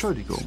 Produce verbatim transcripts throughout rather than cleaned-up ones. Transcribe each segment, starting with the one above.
Entschuldigung.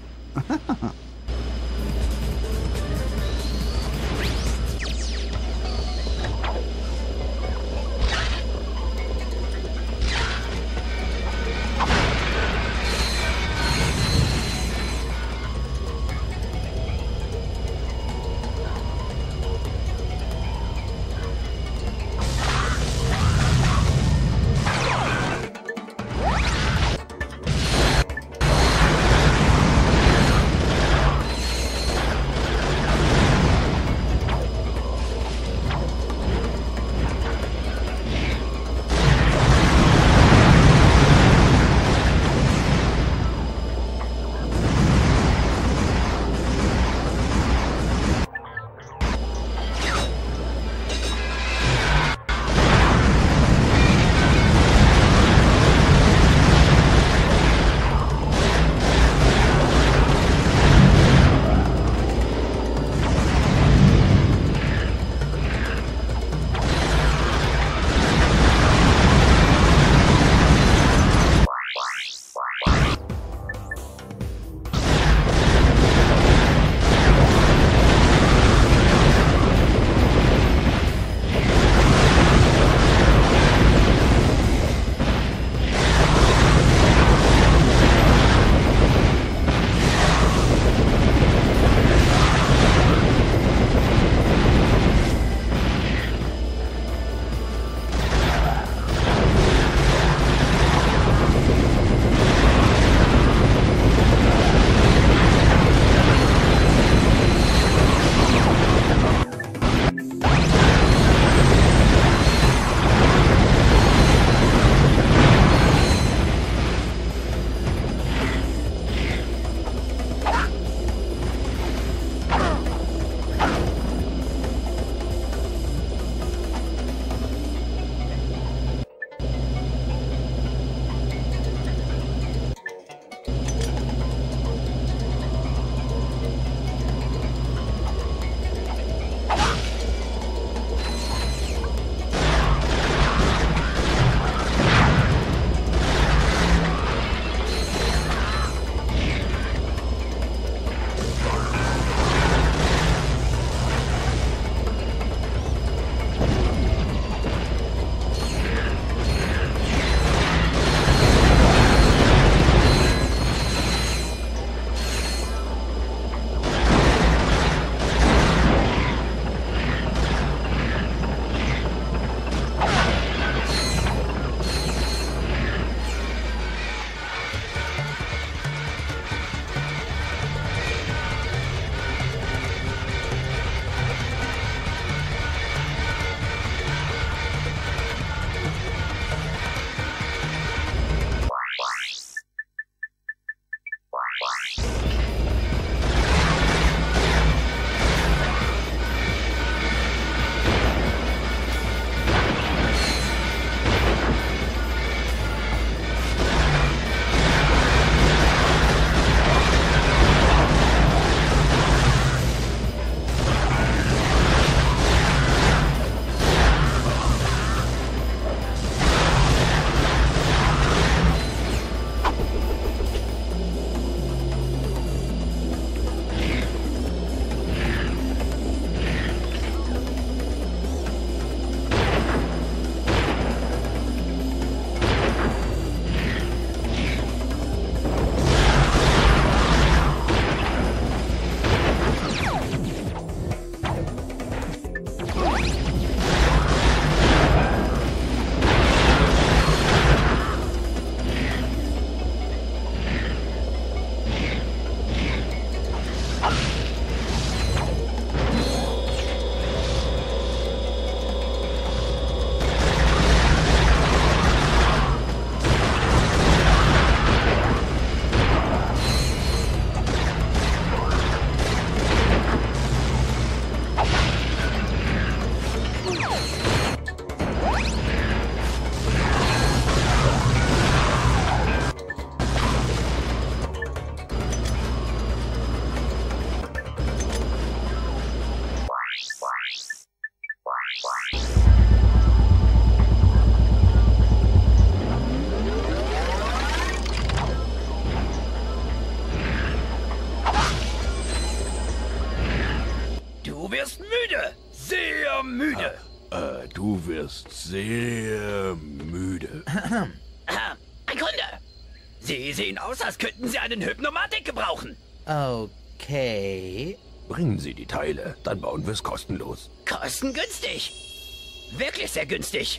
wirst sehr müde. Ah, ein Kunde! Sie sehen aus, als könnten Sie einen Hypnomatik gebrauchen. Okay. Bringen Sie die Teile, dann bauen wir es kostenlos. Kostengünstig. Wirklich sehr günstig.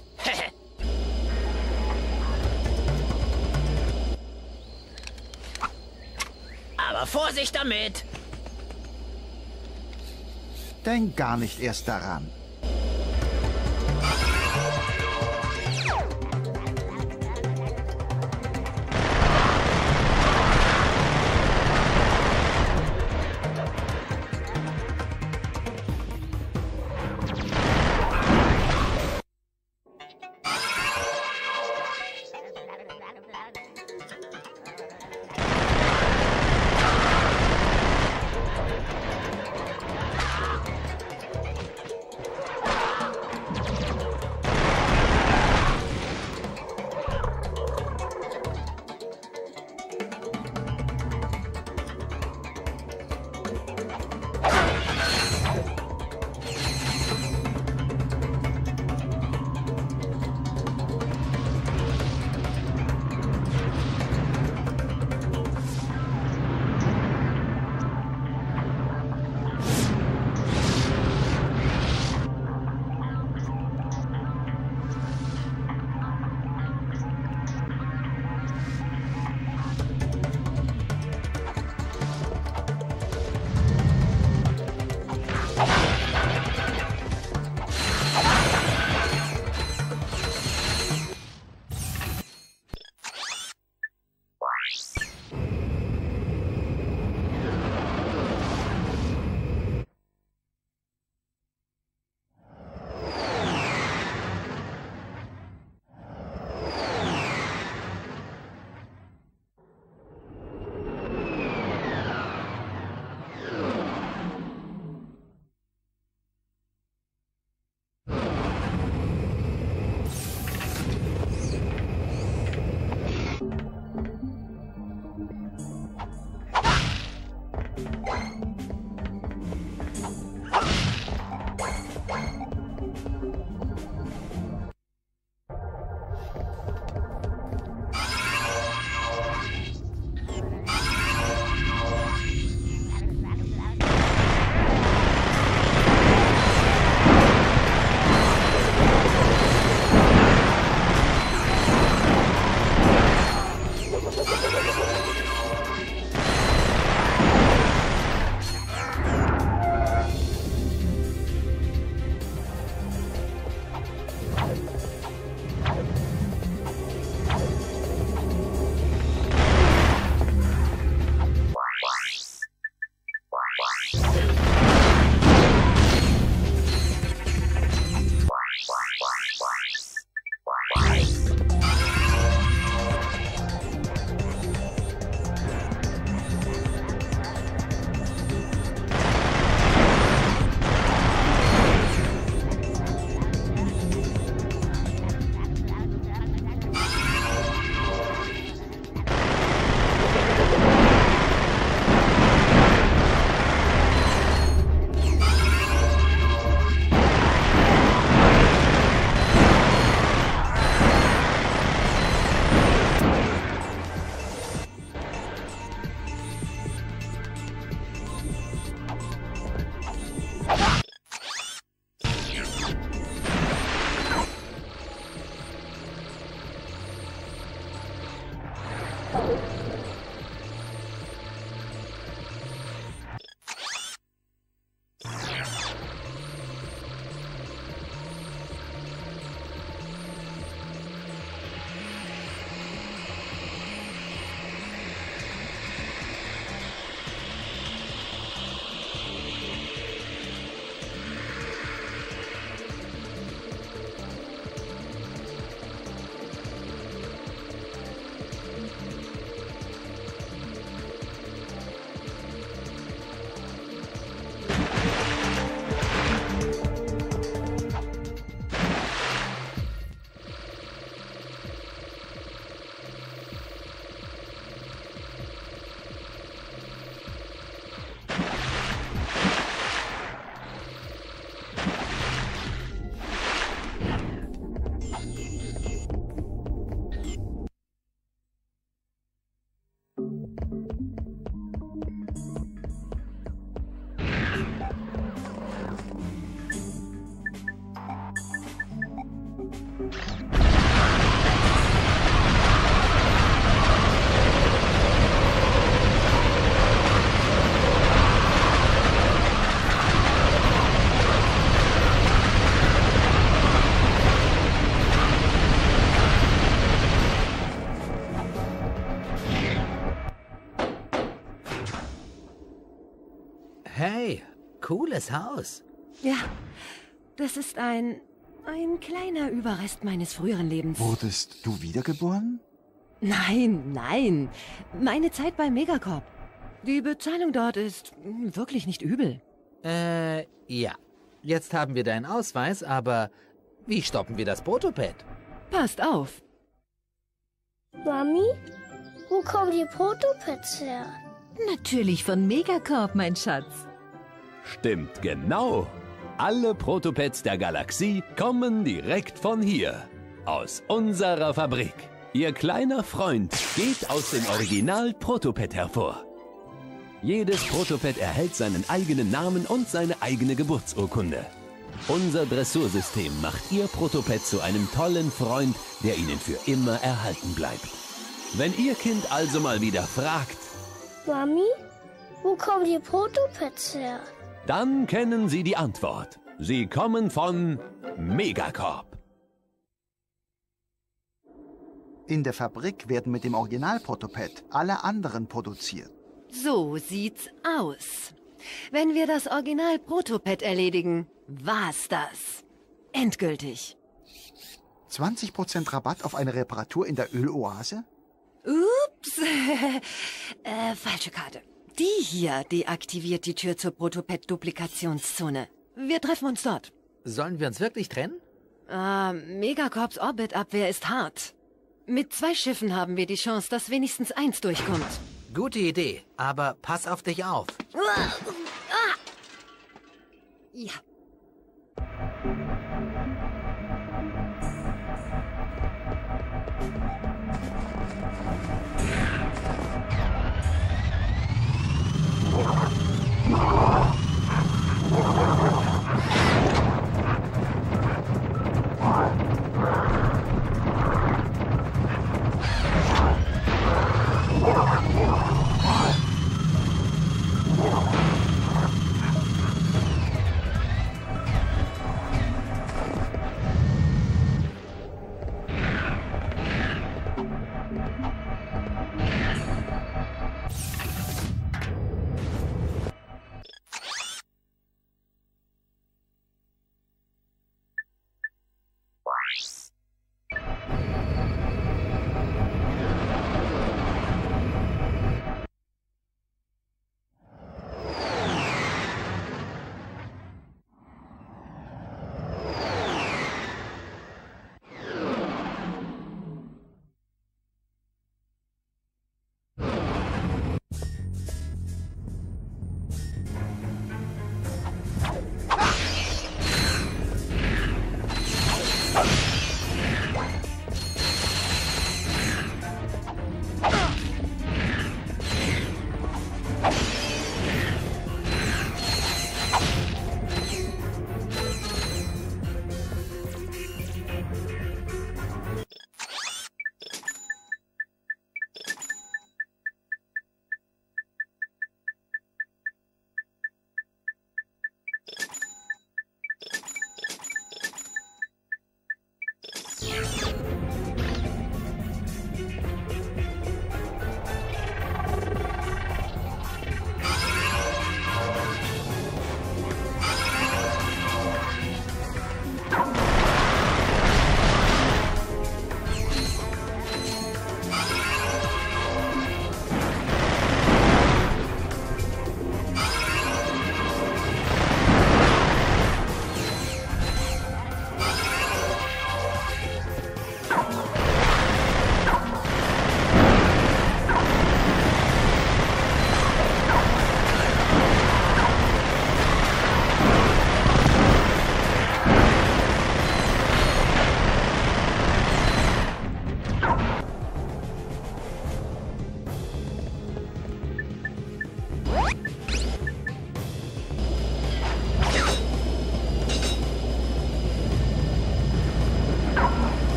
Aber Vorsicht damit! Denk gar nicht erst daran. Hey, cooles Haus. Ja, das ist ein... ein kleiner Überrest meines früheren Lebens. Wurdest du wiedergeboren? Nein, nein. Meine Zeit bei Megacorp. Die Bezahlung dort ist mm, wirklich nicht übel. Äh, ja. Jetzt haben wir deinen Ausweis, aber wie stoppen wir das Protopad? Passt auf. Mami, wo kommen die Protopads her? Natürlich von Megacorp, mein Schatz. Stimmt genau. Alle Protopads der Galaxie kommen direkt von hier. Aus unserer Fabrik. Ihr kleiner Freund geht aus dem Original-Protopad hervor. Jedes Protopad erhält seinen eigenen Namen und seine eigene Geburtsurkunde. Unser Dressursystem macht Ihr Protopad zu einem tollen Freund, der Ihnen für immer erhalten bleibt. Wenn Ihr Kind also mal wieder fragt, Mami, wo kommen die Protopads her? dann kennen Sie die Antwort. Sie kommen von Megacorp. In der Fabrik werden mit dem Original-Protopad alle anderen produziert. So sieht's aus. Wenn wir das Original-Protopad erledigen, war's das. Endgültig. zwanzig Prozent Rabatt auf eine Reparatur in der Öloase? Ups. äh, falsche Karte. Die hier deaktiviert die Tür zur Protopad-Duplikationszone. Wir treffen uns dort. Sollen wir uns wirklich trennen? Ah, Megacorps Orbitabwehr ist hart. Mit zwei Schiffen haben wir die Chance, dass wenigstens eins durchkommt. Gute Idee, aber pass auf dich auf. Ja.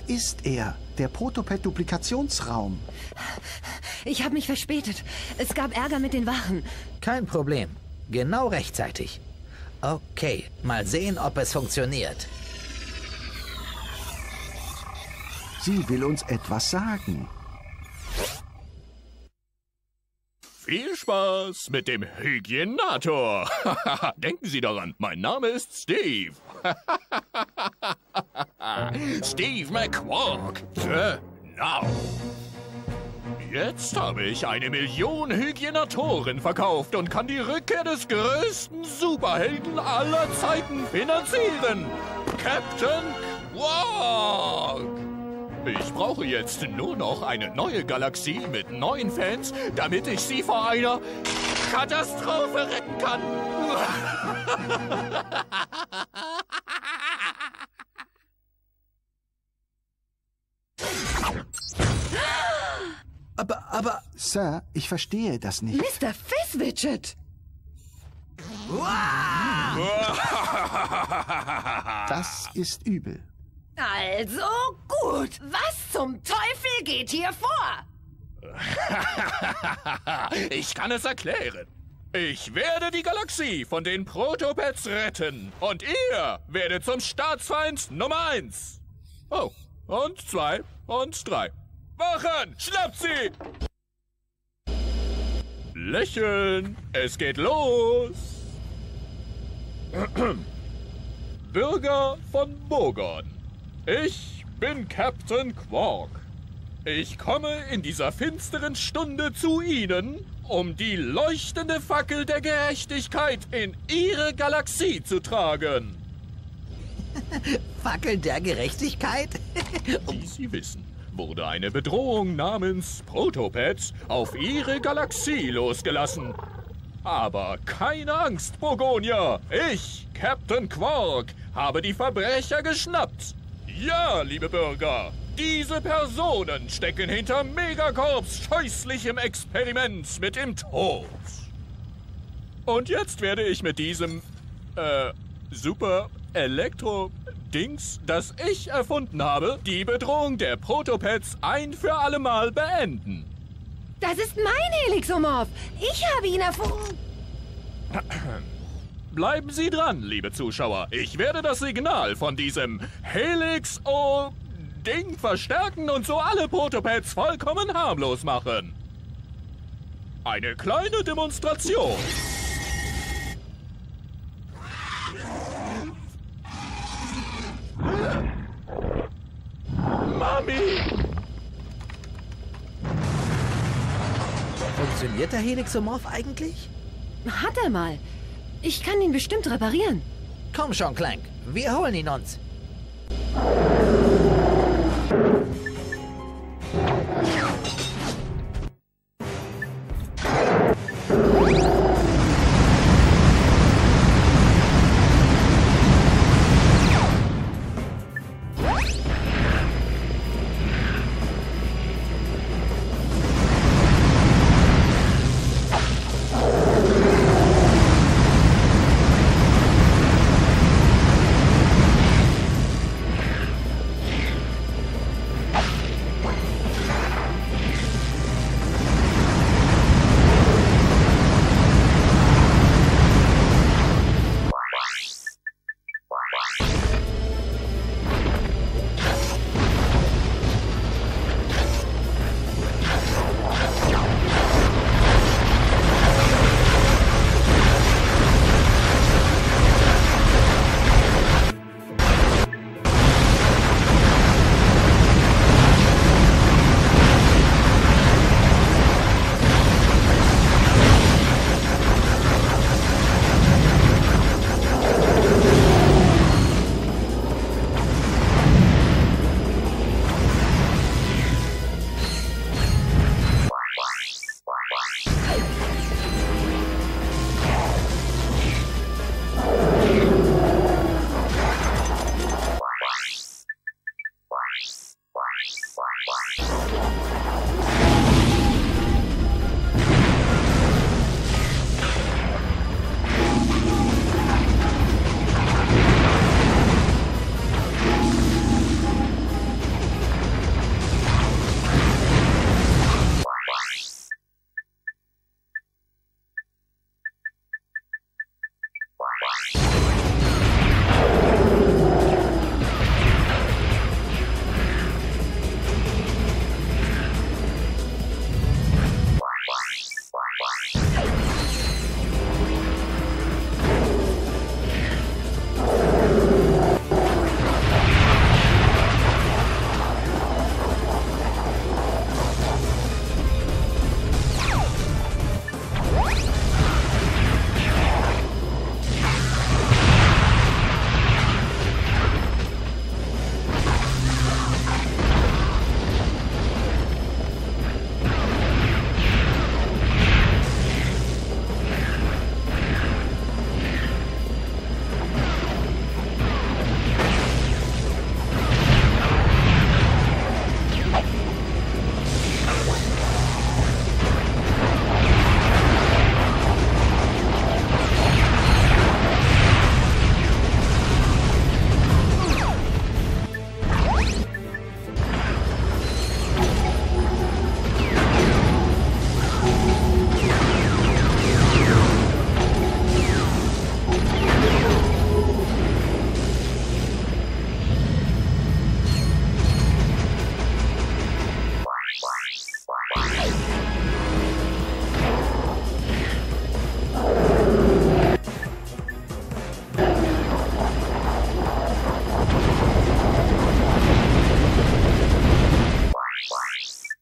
ist er, der Protopet-Duplikationsraum. Ich habe mich verspätet. Es gab Ärger mit den Wachen. Kein Problem. Genau rechtzeitig. Okay, mal sehen, ob es funktioniert. Sie will uns etwas sagen. Viel Spaß mit dem Hygienator. Denken Sie daran, mein Name ist Steve. Steve McQuark. Genau. Jetzt habe ich eine Million Hygienatoren verkauft und kann die Rückkehr des größten Superhelden aller Zeiten finanzieren. Captain Quark. Ich brauche jetzt nur noch eine neue Galaxie mit neuen Fans, damit ich sie vor einer Katastrophe retten kann. Aber, aber... Sir, ich verstehe das nicht. Mister Fizzwidget! Das ist übel. Also gut. Was zum Teufel geht hier vor? Ich kann es erklären. Ich werde die Galaxie von den Protopets retten. Und ihr werdet zum Staatsfeind Nummer eins. Oh, und zwei und drei. Wachen! Schnappt sie! Lächeln! Es geht los! Bürger von Bogon. Ich bin Captain Quark. Ich komme in dieser finsteren Stunde zu Ihnen, um die leuchtende Fackel der Gerechtigkeit in Ihre Galaxie zu tragen. Fackel der Gerechtigkeit? Wie Sie wissen, wurde eine Bedrohung namens Protopets auf Ihre Galaxie losgelassen. Aber keine Angst, Bogonia! Ich, Captain Quark, habe die Verbrecher geschnappt. Ja, liebe Bürger, diese Personen stecken hinter Megacorps scheußlichem Experiment mit dem Tod. Und jetzt werde ich mit diesem, äh, super Elektro-Dings, das ich erfunden habe, die Bedrohung der Protopets ein für allemal beenden. Das ist mein Helixomorph. Ich habe ihn erfunden. Bleiben Sie dran, liebe Zuschauer. Ich werde das Signal von diesem Helix-O-Ding verstärken und so alle Protopets vollkommen harmlos machen. Eine kleine Demonstration. Mami! Funktioniert der Helixomorph eigentlich? Hat er mal. Ich kann ihn bestimmt reparieren. Komm schon, Clank. Wir holen ihn uns.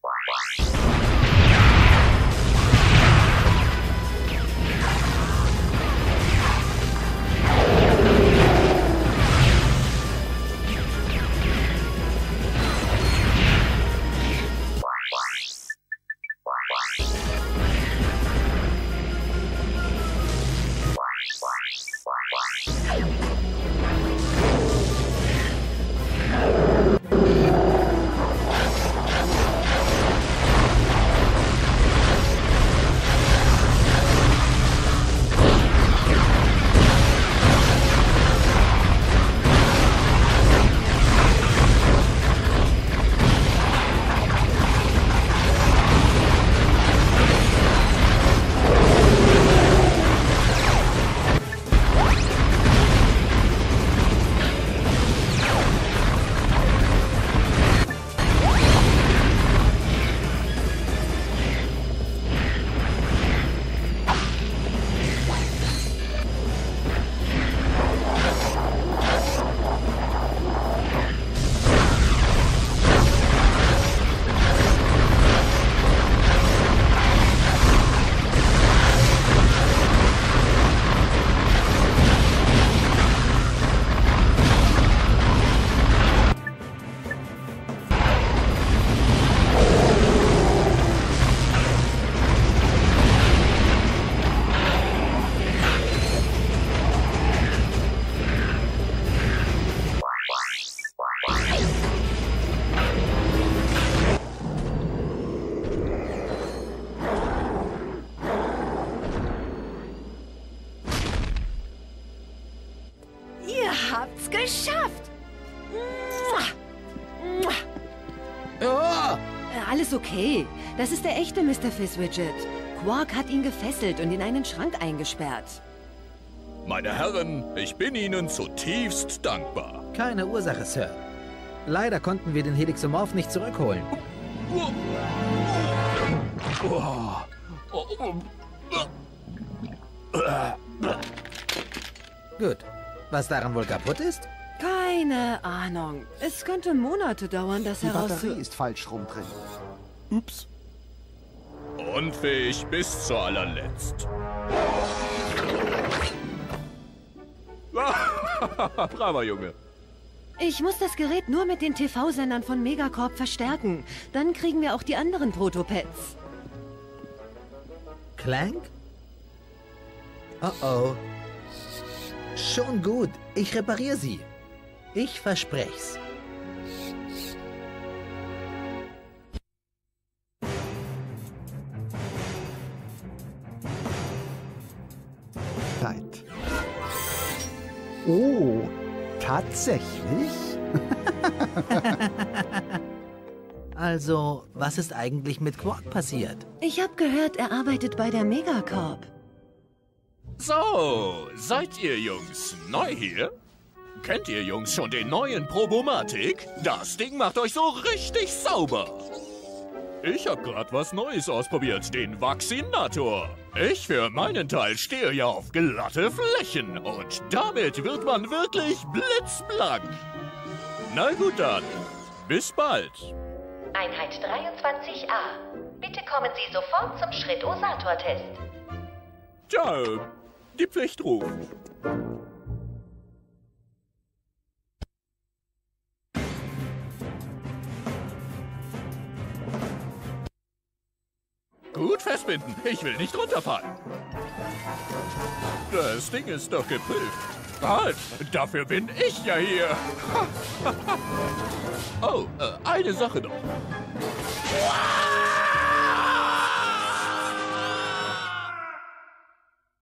Habt's geschafft! Oh! Äh, Alles okay. Das ist der echte Mister Fizzwidget. Quark hat ihn gefesselt und in einen Schrank eingesperrt. Meine Herren, ich bin Ihnen zutiefst dankbar. Keine Ursache, Sir. Leider konnten wir den Helixomorph nicht zurückholen. Gut. Was daran wohl kaputt ist? Keine Ahnung. Es könnte Monate dauern, das Die herauszu... Batterie ist falsch rum drin. Ups. Unfähig bis zu allerletzt. Braver Junge. Ich muss das Gerät nur mit den T V-Sendern von Megacorp verstärken. Dann kriegen wir auch die anderen Protopets. Clank? Oh oh. Schon gut. Ich repariere sie. Ich versprech's. Zeit. Oh, tatsächlich? Also, was ist eigentlich mit Quark passiert? Ich habe gehört, er arbeitet bei der Megacorp. So, seid ihr Jungs neu hier? Kennt ihr Jungs schon den neuen Probomatic? Das Ding macht euch so richtig sauber. Ich hab grad was Neues ausprobiert, den Vaccinator. Ich für meinen Teil stehe ja auf glatte Flächen und damit wird man wirklich blitzblank. Na gut dann, bis bald. Einheit dreiundzwanzig a. Bitte kommen Sie sofort zum Schritt-Osator-Test. Tja, die Pflicht ruft. Gut festbinden, ich will nicht runterfallen. Das Ding ist doch geprüft. Halt, dafür bin ich ja hier. Oh, äh, eine Sache noch.